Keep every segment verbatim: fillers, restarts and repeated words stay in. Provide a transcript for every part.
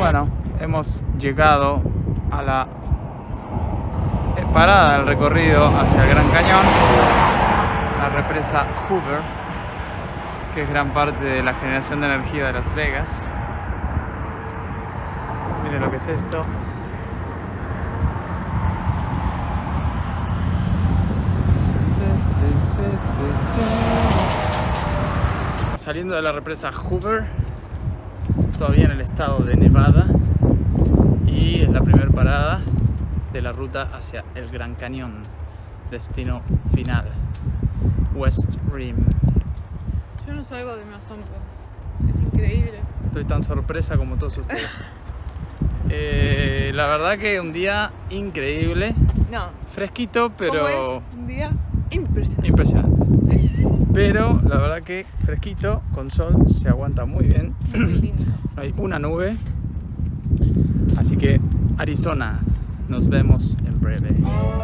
Bueno, hemos llegado a la parada del recorrido hacia el Gran Cañón, la represa Hoover, que es gran parte de la generación de energía de Las Vegas. Miren lo que es esto. Saliendo de la represa Hoover, todavía en el estado de Nevada, y es la primera parada de la ruta hacia el Gran Cañón, destino final, West Rim. Yo no salgo de mi asombro, es increíble. Estoy tan sorpresa como todos ustedes. eh, la verdad que un día increíble, No, fresquito, pero ¿cómo es? Un día impresionante. impresionante. Pero la verdad que fresquito, con sol, se aguanta muy bien. Muy lindo. No hay una nube. Así que Arizona, nos vemos en breve.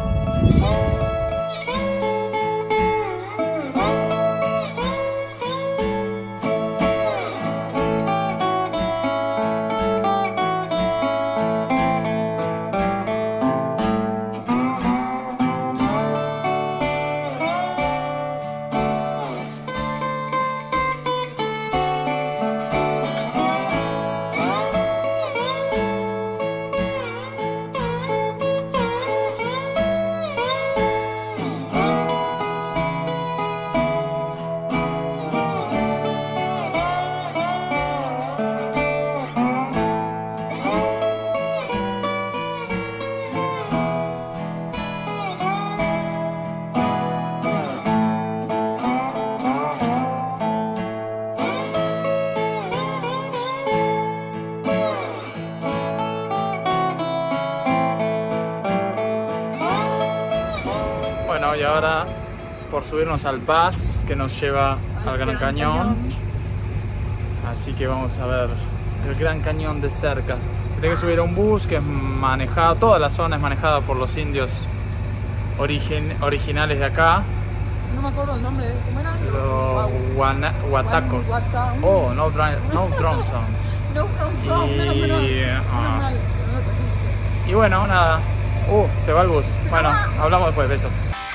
Bueno, y ahora por subirnos al pass que nos lleva al Gran Cañón. Así que vamos a ver el Gran Cañón de cerca. Tiene que subir a un bus que es manejado, toda la zona es manejada por los indios origin, originales de acá. No me acuerdo el nombre, ¿cómo era? Los guana, Huatacos. Guata- Oh, no, dra- no Drone Zone. No, Crown Song, Y, menos, menos. ah. Menos mal, no lo trajiste. Y bueno, nada. Uh, se va el bus. Bueno, hablamos después. Besos.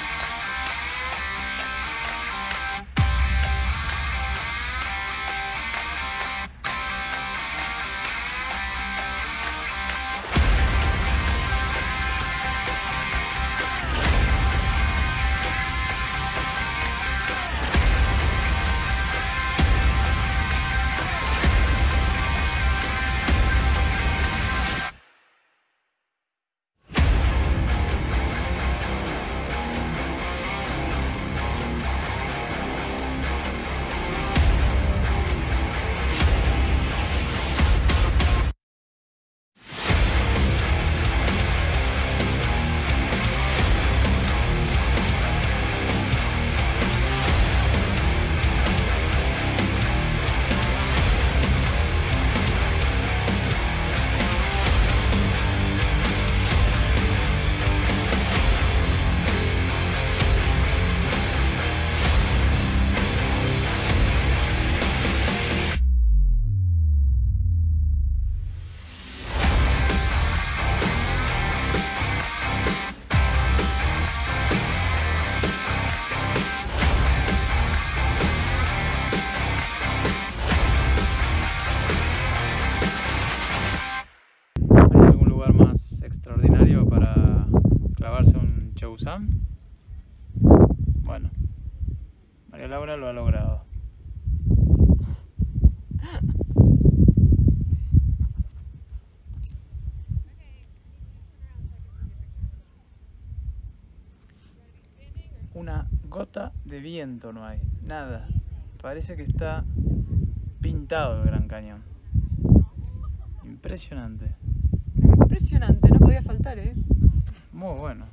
Extraordinario para clavarse un Cheusam. Bueno, María Laura lo ha logrado. Una gota de viento no hay, nada. Parece que está pintado el Gran Cañón. Impresionante. Impresionante, no podía faltar, ¿eh? Muy bueno.